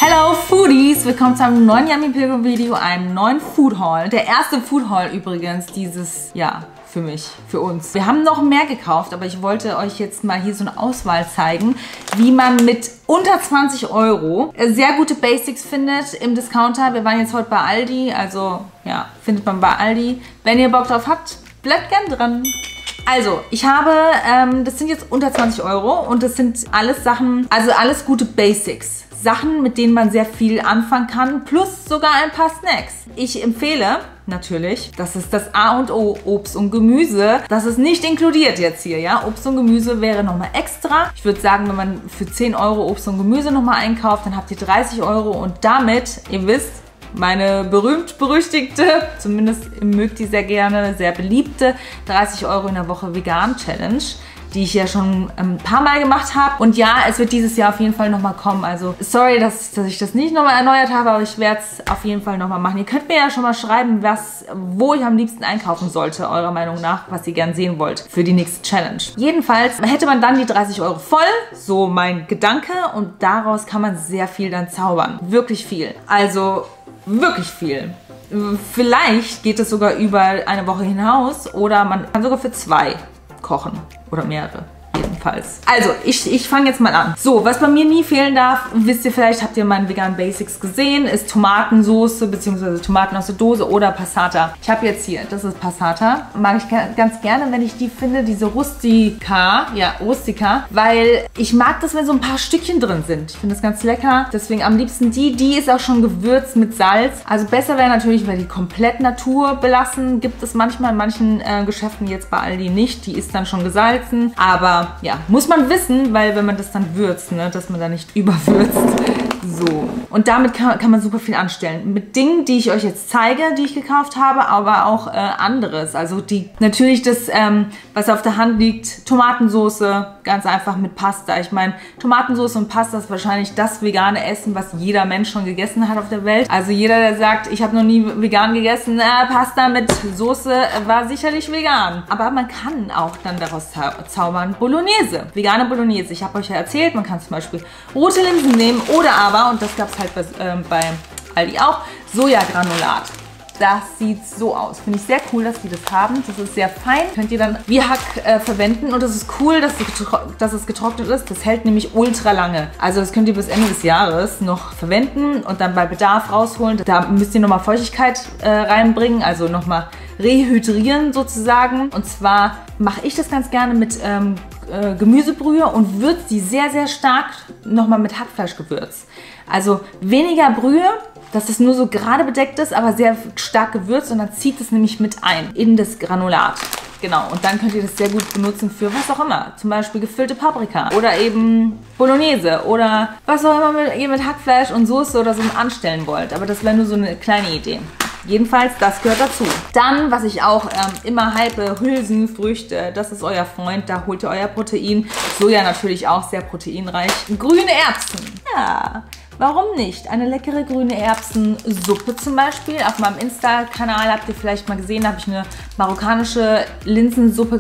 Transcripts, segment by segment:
Hello Foodies! Willkommen zu einem neuen Yummy Pilgrim Video, einem neuen Food Haul. Der erste Food Haul übrigens dieses Jahr. Für mich, für uns. Wir haben noch mehr gekauft, aber ich wollte euch jetzt mal hier so eine Auswahl zeigen, wie man mit unter 20 € sehr gute Basics findet im Discounter. Wir waren jetzt heute bei Aldi, also ja, findet man bei Aldi. Wenn ihr Bock drauf habt, bleibt gern dran. Also, ich habe, das sind jetzt unter 20 € und das sind alles Sachen, also alles gute Basics. Sachen, mit denen man sehr viel anfangen kann, plus sogar ein paar Snacks. Ich empfehle natürlich, das ist das A und O, Obst und Gemüse. Das ist nicht inkludiert jetzt hier, ja. Obst und Gemüse wäre nochmal extra. Ich würde sagen, wenn man für 10 € Obst und Gemüse nochmal einkauft, dann habt ihr 30 € und damit, ihr wisst, meine berühmt-berüchtigte, zumindest mögt die sehr gerne, sehr beliebte 30 € in der Woche Vegan Challenge, die ich ja schon ein paar Mal gemacht habe. Und ja, es wird dieses Jahr auf jeden Fall nochmal kommen. Also sorry, dass ich das nicht nochmal erneuert habe, aber ich werde es auf jeden Fall nochmal machen. Ihr könnt mir ja schon mal schreiben, wo ich am liebsten einkaufen sollte, eurer Meinung nach, was ihr gern sehen wollt für die nächste Challenge. Jedenfalls hätte man dann die 30 € voll, so mein Gedanke, und daraus kann man sehr viel dann zaubern. Wirklich viel. Also wirklich viel. Vielleicht geht es sogar über eine Woche hinaus oder man kann sogar für 2 kochen oder mehrere. Jedenfalls. Also, ich fange jetzt mal an. So, was bei mir nie fehlen darf, wisst ihr vielleicht, habt ihr meinen veganen Basics gesehen, ist Tomatensoße bzw. Tomaten aus der Dose oder Passata. Ich habe jetzt hier, das ist Passata. Mag ich ganz gerne, wenn ich die finde, diese Rustica, ja, Rustica, weil ich mag das, wenn so ein paar Stückchen drin sind. Ich finde das ganz lecker. Deswegen am liebsten die ist auch schon gewürzt mit Salz. Also besser wäre natürlich, wenn die komplett naturbelassen. Gibt es manchmal in manchen Geschäften, jetzt bei Aldi nicht. Die ist dann schon gesalzen, aber ja, muss man wissen, weil wenn man das dann würzt, ne, dass man da nicht überwürzt. So. Und damit kann man super viel anstellen. Mit Dingen, die ich euch jetzt zeige, die ich gekauft habe, aber auch anderes. Also natürlich das, was auf der Hand liegt, Tomatensoße, ganz einfach mit Pasta. Ich meine, Tomatensoße und Pasta ist wahrscheinlich das vegane Essen, was jeder Mensch schon gegessen hat auf der Welt. Also jeder, der sagt, ich habe noch nie vegan gegessen, Pasta mit Soße war sicherlich vegan. Aber man kann auch dann daraus zaubern Bolognese, vegane Bolognese. Ich habe euch ja erzählt, man kann zum Beispiel rote Linsen nehmen oder aber, und das gab es halt bei Aldi auch, Sojagranulat. Das sieht so aus. Finde ich sehr cool, dass die das haben. Das ist sehr fein. Könnt ihr dann wie Hack verwenden. Und das ist cool, dass es getrocknet ist. Das hält nämlich ultra lange. Also das könnt ihr bis Ende des Jahres noch verwenden und dann bei Bedarf rausholen. Da müsst ihr nochmal Feuchtigkeit reinbringen, also nochmal rehydrieren sozusagen. Und zwar mache ich das ganz gerne mit Gemüsebrühe und würze die sehr, sehr stark nochmal mit Hackfleischgewürz. Also weniger Brühe, dass es nur so gerade bedeckt ist, aber sehr stark gewürzt, und dann zieht es nämlich mit ein in das Granulat. Genau, und dann könnt ihr das sehr gut benutzen für was auch immer. Zum Beispiel gefüllte Paprika oder eben Bolognese oder was auch immer ihr mit Hackfleisch und Soße oder so anstellen wollt. Aber das wäre nur so eine kleine Idee. Jedenfalls, das gehört dazu. Dann, was ich auch immer hype, Hülsenfrüchte. Das ist euer Freund, da holt ihr euer Protein. Soja natürlich auch sehr proteinreich. Grüne Erbsen. Ja, warum nicht? Eine leckere grüne Erbsensuppe zum Beispiel. Auf meinem Insta-Kanal habt ihr vielleicht mal gesehen, da habe ich eine marokkanische Erbsensuppe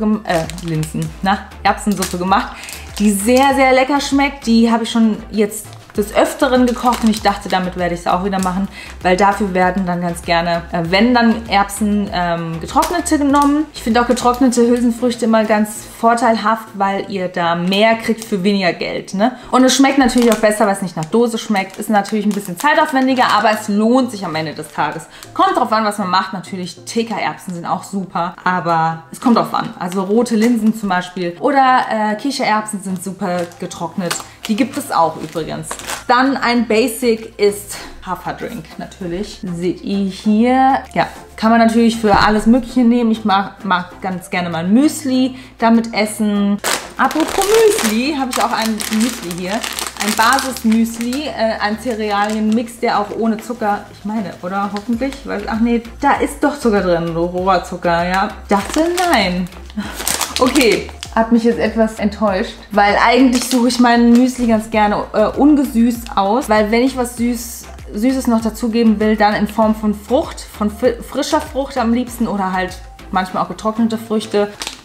gemacht, die sehr, sehr lecker schmeckt. Die habe ich schon jetzt des Öfteren gekocht und ich dachte, damit werde ich es auch wieder machen, weil dafür werden dann ganz gerne, wenn dann Erbsen getrocknete genommen. Ich finde auch getrocknete Hülsenfrüchte immer ganz vorteilhaft, weil ihr da mehr kriegt für weniger Geld, ne? Und es schmeckt natürlich auch besser, weil es nicht nach Dose schmeckt. Ist natürlich ein bisschen zeitaufwendiger, aber es lohnt sich am Ende des Tages. Kommt drauf an, was man macht. Natürlich TK-Erbsen sind auch super, aber es kommt drauf an. Also rote Linsen zum Beispiel oder Kichererbsen sind super getrocknet. Die gibt es auch übrigens. Dann ein Basic ist Haferdrink natürlich. Seht ihr hier. Ja, kann man natürlich für alles Mögliche nehmen. Ich mag ganz gerne mal Müsli damit essen. Apropos Müsli, habe ich auch ein Müsli hier. Ein Basis-Müsli, ein Cerealienmix, der auch ohne Zucker, ich meine, oder? Hoffentlich? Weil, ach nee, da ist doch Zucker drin, Rohrzucker, ja. Dachte, nein. Okay. Hat mich jetzt etwas enttäuscht, weil eigentlich suche ich meinen Müsli ganz gerne ungesüßt aus, weil wenn ich was Süßes noch dazugeben will, dann in Form von Frucht, von frischer Frucht am liebsten oder halt manchmal auch getrocknete Früchte.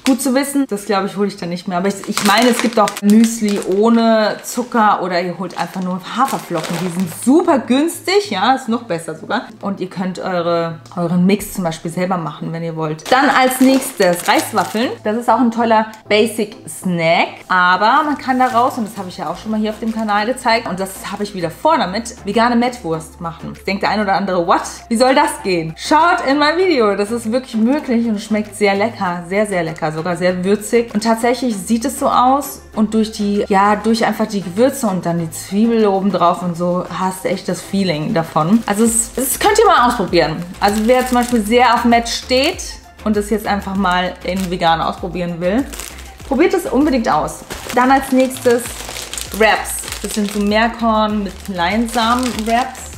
Gut zu wissen. Das, glaube ich, hole ich dann nicht mehr. Aber ich meine, es gibt auch Müsli ohne Zucker oder ihr holt einfach nur Haferflocken. Die sind super günstig. Ja, ist noch besser sogar. Und ihr könnt euren Mix zum Beispiel selber machen, wenn ihr wollt. Dann als nächstes Reiswaffeln. Das ist auch ein toller Basic Snack. Aber man kann daraus, und das habe ich ja auch schon mal hier auf dem Kanal gezeigt, und das habe ich wieder vor damit, vegane Mettwurst machen. Jetzt denkt der ein oder andere, what? Wie soll das gehen? Schaut in mein Video. Das ist wirklich möglich und schmeckt sehr lecker. Sehr, sehr lecker. Sogar sehr würzig. Und tatsächlich sieht es so aus und durch einfach die Gewürze und dann die Zwiebel oben drauf und so hast du echt das Feeling davon. Also das könnt ihr mal ausprobieren. Also wer zum Beispiel sehr auf Mett steht und das jetzt einfach mal in vegan ausprobieren will, probiert es unbedingt aus. Dann als nächstes Wraps. Das sind so Meerkorn mit Leinsamen-Wraps.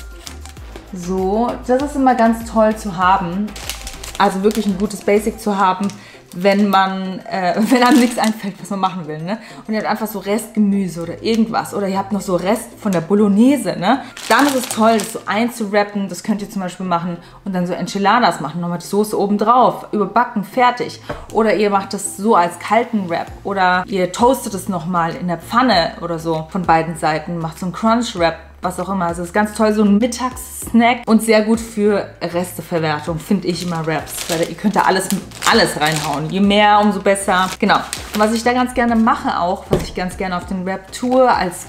So, das ist immer ganz toll zu haben. Also wirklich ein gutes Basic zu haben, wenn einem nichts einfällt, was man machen will, ne? Und ihr habt einfach so Restgemüse oder irgendwas. Oder ihr habt noch so Rest von der Bolognese, ne? Dann ist es toll, das so einzurappen. Das könnt ihr zum Beispiel machen und dann so Enchiladas machen. Nochmal die Soße oben drauf, überbacken, fertig. Oder ihr macht das so als kalten Wrap. Oder ihr toastet es nochmal in der Pfanne oder so von beiden Seiten. Macht so einen Crunch-Wrap. Was auch immer. Also es ist ganz toll, so ein Mittagssnack und sehr gut für Resteverwertung, finde ich immer Wraps. Weil ihr könnt da alles reinhauen. Je mehr, umso besser. Genau. Und was ich da ganz gerne mache auch, was ich ganz gerne auf den Wrap tue, als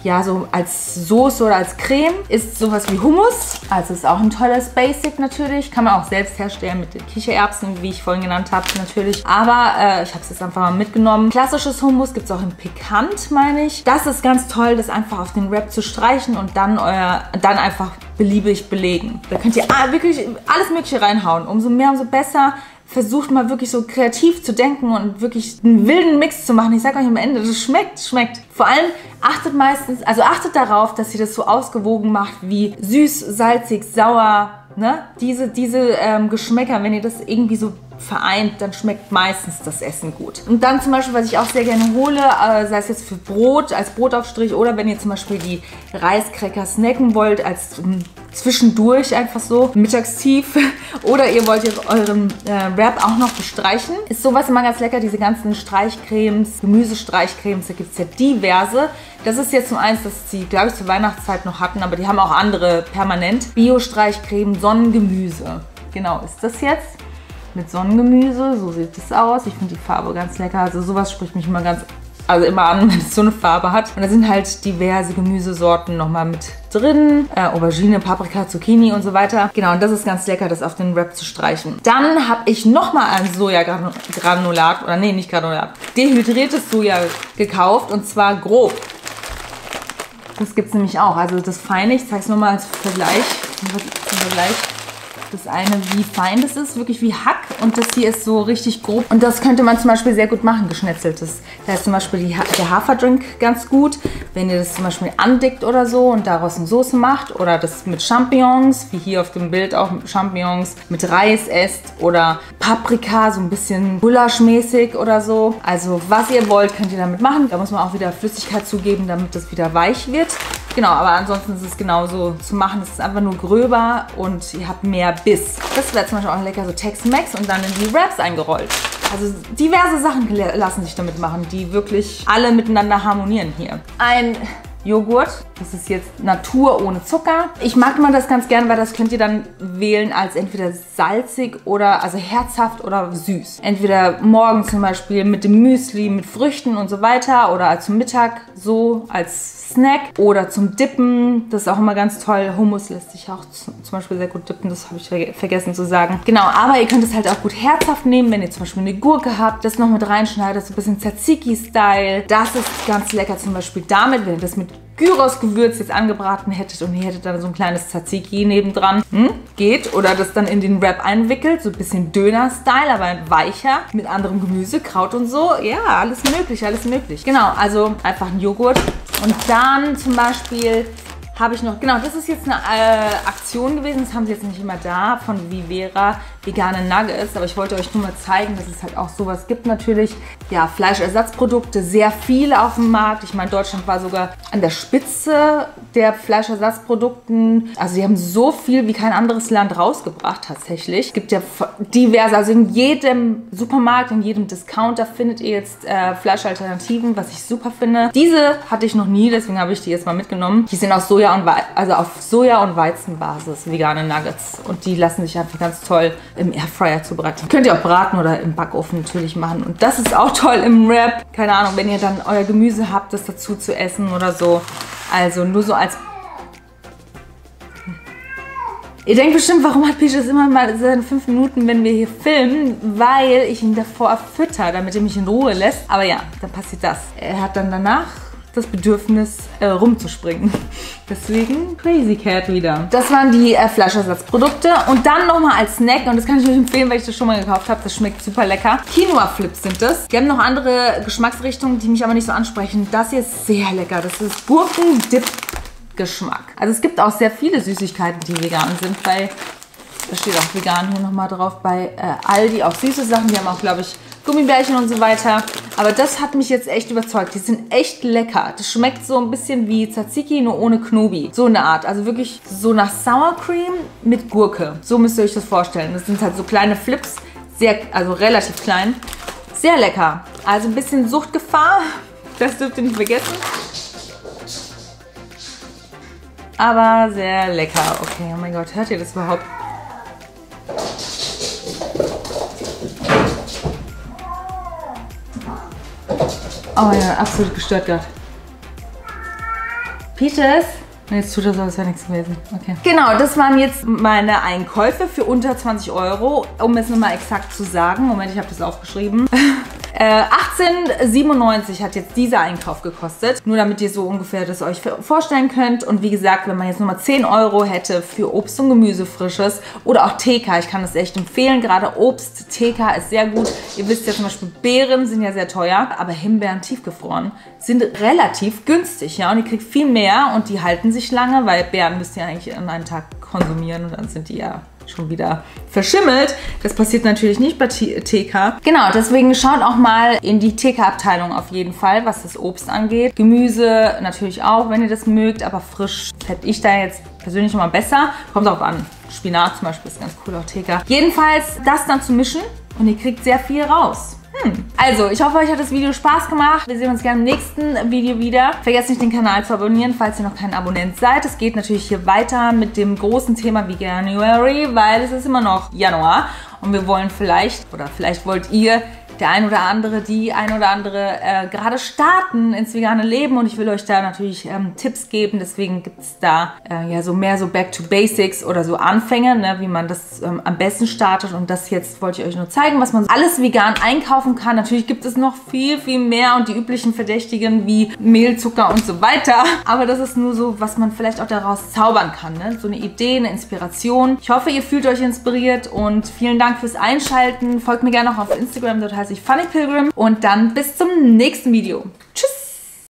Soße oder als Creme, ist sowas wie Hummus. Also ist auch ein tolles Basic natürlich. Kann man auch selbst herstellen mit den Kichererbsen, wie ich vorhin genannt habe natürlich. Aber ich habe es jetzt einfach mal mitgenommen. Klassisches Hummus gibt es auch in Pikant, meine ich. Das ist ganz toll, das einfach auf den Wrap zu streichen und dann einfach beliebig belegen. Da könnt ihr wirklich alles Mögliche reinhauen. Umso mehr, umso besser. Versucht mal wirklich so kreativ zu denken und wirklich einen wilden Mix zu machen. Ich sage euch am Ende, das schmeckt. Vor allem achtet darauf, dass ihr das so ausgewogen macht wie süß, salzig, sauer. Ne? Diese Geschmäcker, wenn ihr das irgendwie so vereint, dann schmeckt meistens das Essen gut. Und dann zum Beispiel, was ich auch sehr gerne hole, sei es jetzt für Brot, als Brotaufstrich oder wenn ihr zum Beispiel die Reiskräcker snacken wollt, als zwischendurch einfach so, mittagstief, oder ihr wollt jetzt euren Wrap auch noch bestreichen. Ist sowas immer ganz lecker, diese ganzen Streichcremes, Gemüsestreichcremes, da gibt es ja diverse. Das ist jetzt zum eins, das sie, glaube ich, zur Weihnachtszeit noch hatten, aber die haben auch andere permanent. Bio-Streichcreme, Sonnengemüse. Genau, ist das jetzt. Mit Sonnengemüse, so sieht es aus. Ich finde die Farbe ganz lecker. Also sowas spricht mich immer immer an, wenn es so eine Farbe hat. Und da sind halt diverse Gemüsesorten nochmal mit drin. Aubergine, Paprika, Zucchini und so weiter. Genau, und das ist ganz lecker, das auf den Wrap zu streichen. Dann habe ich nochmal ein Sojagranulat, oder nee, nicht Granulat, dehydriertes Soja gekauft und zwar grob. Das gibt es nämlich auch. Also das Feine, ich zeige es nur mal als Vergleich. Das eine, wie fein das ist, wirklich wie Hack. Und das hier ist so richtig grob. Und das könnte man zum Beispiel sehr gut machen, geschnetzeltes. Da ist zum Beispiel der Haferdrink ganz gut. Wenn ihr das zum Beispiel andickt oder so und daraus eine Soße macht. Oder das mit Champignons, wie hier auf dem Bild auch mit Champignons, mit Reis esst. Oder Paprika, so ein bisschen Gulaschmäßig oder so. Also was ihr wollt, könnt ihr damit machen. Da muss man auch wieder Flüssigkeit zugeben, damit das wieder weich wird. Genau, aber ansonsten ist es genauso zu machen. Es ist einfach nur gröber und ihr habt mehr Biss. Das wäre zum Beispiel auch lecker, so Tex-Mex und dann in die Wraps eingerollt. Also diverse Sachen lassen sich damit machen, die wirklich alle miteinander harmonieren hier. Ein Joghurt, das ist jetzt Natur ohne Zucker. Ich mag mal das ganz gern, weil das könnt ihr dann wählen als entweder salzig oder also herzhaft oder süß. Entweder morgens zum Beispiel mit dem Müsli, mit Früchten und so weiter oder zum Mittag so als Snack oder zum Dippen. Das ist auch immer ganz toll. Hummus lässt sich auch zum Beispiel sehr gut dippen. Das habe ich vergessen zu sagen. Genau, aber ihr könnt es halt auch gut herzhaft nehmen, wenn ihr zum Beispiel eine Gurke habt, das noch mit reinschneidet, so ein bisschen Tzatziki-Style. Das ist ganz lecker zum Beispiel damit, wenn ihr das mit Gyros-Gewürz jetzt angebraten hättet und ihr hättet dann so ein kleines Tzatziki nebendran. Geht. Oder das dann in den Wrap einwickelt, so ein bisschen Döner-Style, aber weicher, mit anderem Gemüse, Kraut und so. Ja, alles möglich, alles möglich. Genau, also einfach ein Joghurt. Und dann zum Beispiel habe ich noch, genau, das ist jetzt eine Aktion gewesen, das haben sie jetzt nicht immer da, von Vivera, vegane Nuggets, aber ich wollte euch nur mal zeigen, dass es halt auch sowas gibt natürlich. Ja, Fleischersatzprodukte, sehr viele auf dem Markt. Ich meine, Deutschland war sogar an der Spitze der Fleischersatzprodukten. Also sie haben so viel wie kein anderes Land rausgebracht tatsächlich. Es gibt ja diverse, also in jedem Supermarkt, in jedem Discounter findet ihr jetzt Fleischalternativen, was ich super finde. Diese hatte ich noch nie, deswegen habe ich die jetzt mal mitgenommen. Die sind aus Soja und auf Soja- und Weizenbasis, vegane Nuggets. Und die lassen sich einfach ganz toll im Airfryer zubereiten. Könnt ihr auch braten oder im Backofen natürlich machen. Und das ist auch toll im Wrap. Keine Ahnung, wenn ihr dann euer Gemüse habt, das dazu zu essen oder so. Also nur so als... Ihr denkt bestimmt, warum hat Peaches immer mal seine 5 Minuten, wenn wir hier filmen? Weil ich ihn davor fütter, damit er mich in Ruhe lässt. Aber ja, dann passiert das. Er hat dann danach das Bedürfnis, rumzuspringen. Deswegen Crazy Cat wieder. Das waren die Fleischersatzprodukte. Und dann nochmal als Snack, und das kann ich euch empfehlen, weil ich das schon mal gekauft habe. Das schmeckt super lecker. Quinoa-Flips sind das. Die haben noch andere Geschmacksrichtungen, die mich aber nicht so ansprechen. Das hier ist sehr lecker. Das ist Gurkendip-Geschmack. Also es gibt auch sehr viele Süßigkeiten, die vegan sind, weil da steht auch vegan hier nochmal drauf bei Aldi. Auch süße Sachen. Die haben auch, glaube ich, Gummibärchen und so weiter. Aber das hat mich jetzt echt überzeugt. Die sind echt lecker. Das schmeckt so ein bisschen wie Tzatziki, nur ohne Knobi. So eine Art. Also wirklich so nach Sour Cream mit Gurke. So müsst ihr euch das vorstellen. Das sind halt so kleine Flips. Also relativ klein. Sehr lecker. Also ein bisschen Suchtgefahr. Das dürft ihr nicht vergessen. Aber sehr lecker. Okay, oh mein Gott. Hört ihr das überhaupt? Oh ja, absolut gestört gerade. Peaches? Jetzt tut er so, als wäre nichts gewesen. Okay. Genau, das waren jetzt meine Einkäufe für unter 20 Euro. Um es nochmal exakt zu sagen. Moment, ich habe das aufgeschrieben. 18,97 hat jetzt dieser Einkauf gekostet. Nur damit ihr so ungefähr das euch vorstellen könnt. Und wie gesagt, wenn man jetzt nochmal 10 Euro hätte für Obst und Gemüse frisches oder auch TK, ich kann das echt empfehlen. Gerade Obst, TK ist sehr gut. Ihr wisst ja zum Beispiel, Beeren sind ja sehr teuer, aber Himbeeren tiefgefroren sind relativ günstig. Ja? Und ihr kriegt viel mehr und die halten sich lange, weil Beeren müsst ihr eigentlich an einem Tag konsumieren und dann sind die ja schon wieder verschimmelt. Das passiert natürlich nicht bei TK. Genau, deswegen schaut auch mal in die TK-Abteilung auf jeden Fall, was das Obst angeht. Gemüse natürlich auch, wenn ihr das mögt, aber frisch hätte ich da jetzt persönlich noch mal besser. Kommt auch an. Spinat zum Beispiel ist ganz cool, auch TK. Jedenfalls das dann zu mischen und ihr kriegt sehr viel raus. Also, ich hoffe, euch hat das Video Spaß gemacht. Wir sehen uns gerne im nächsten Video wieder. Vergesst nicht, den Kanal zu abonnieren, falls ihr noch kein Abonnent seid. Es geht natürlich hier weiter mit dem großen Thema Veganuary, weil es ist immer noch Januar. Und wir wollen vielleicht, oder vielleicht wollt ihr, der ein oder andere, die ein oder andere gerade starten ins vegane Leben und ich will euch da natürlich Tipps geben. Deswegen gibt es da ja so mehr so Back to Basics oder so Anfänge, ne, wie man das am besten startet. Und das jetzt wollte ich euch nur zeigen, was man alles vegan einkaufen kann. Natürlich gibt es noch viel, viel mehr und die üblichen Verdächtigen wie Mehl, Zucker und so weiter. Aber das ist nur so, was man vielleicht auch daraus zaubern kann. Ne? So eine Idee, eine Inspiration. Ich hoffe, ihr fühlt euch inspiriert und vielen Dank fürs Einschalten. Folgt mir gerne auch auf Instagram, dort heiße ich Funny Pilgrim. Und dann bis zum nächsten Video.